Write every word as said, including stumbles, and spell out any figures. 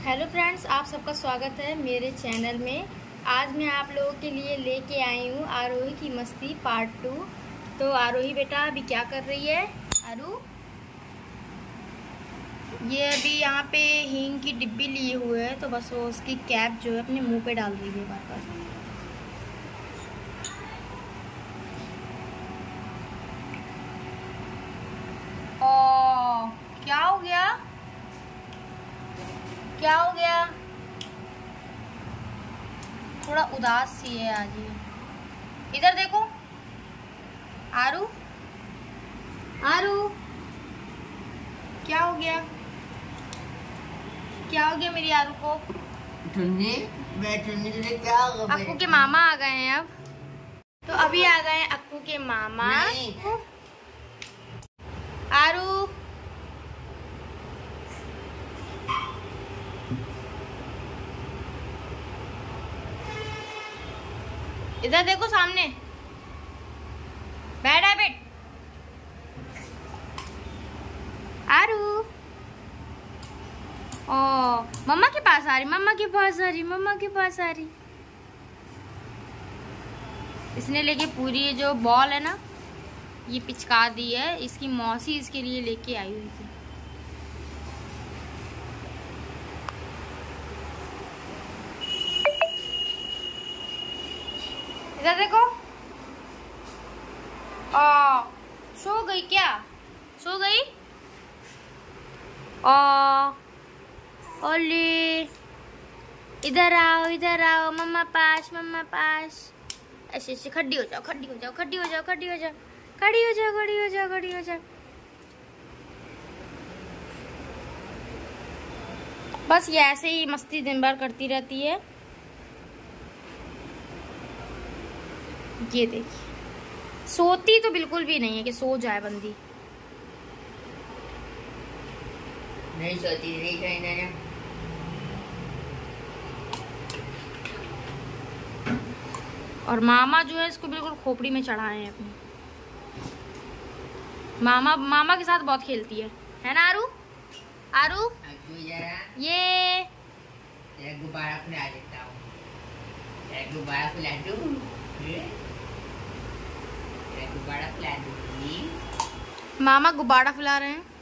Hello friends, आप सबका स्वागत है मेरे चैनल में। आज मैं आप लोगों के लिए लेके आई हूँ आरोही की मस्ती पार्ट टू। तो आरोही बेटा अभी क्या कर रही है? आरू ये अभी यहाँ पे हींग की डिब्बी लिए हुए है, तो बस वो उसकी कैप जो है अपने मुंह पे डाल रही है बार बार। ओ क्या हो गया? क्या हो गया? थोड़ा उदास सी है आज ये। इधर देखो आरू, आरू क्या हो गया? क्या हो गया मेरी आरू को? चुन्नी, मैं चुन्नी तुझे क्या होगा? अक्कू के मामा आ गए हैं अब। तो अभी आ गए हैं अक्कू के मामा। आरू इधर देखो सामने। बैठ है बेट। आरू ओ मम्मा के पास आ रही, मम्मा के पास आ रही, मम्मा के पास आ रही। इसने लेके पूरी ये जो बॉल है ना, ये पिचका दी है। इसकी मौसी इसके लिए लेके आई हुई थी। इधर देखो। आ, सो गई क्या? सो गई? आ, ओले इधर आओ, इधर आओ, मम्मा पास, मम्मा पास। ऐसे ऐसे खड्डी हो जाओ, खड्डी हो जाओ, खड्डी हो जाओ, खड्डी हो जाओ, खड़ी हो जाओ, खड़ी हो जाओ, खड़ी हो जाओ। बस ये ऐसे ही मस्ती दिन भर करती रहती है। ये देखिए, सोती तो बिल्कुल भी नहीं है कि सो जाए बंदी। नहीं सोती, नहीं सोती ना। और मामा जो है इसको बिल्कुल खोपड़ी में चढ़ाए हैं अपनी। मामा मामा के साथ बहुत खेलती है है ना आरू? आरू ये एक गुब्बारा फुला देता हूँ। एक गुब्बारा फुला दूँ। एक गुब्बारा फुला दूँगी। मामा गुब्बारा फुला रहे हैं।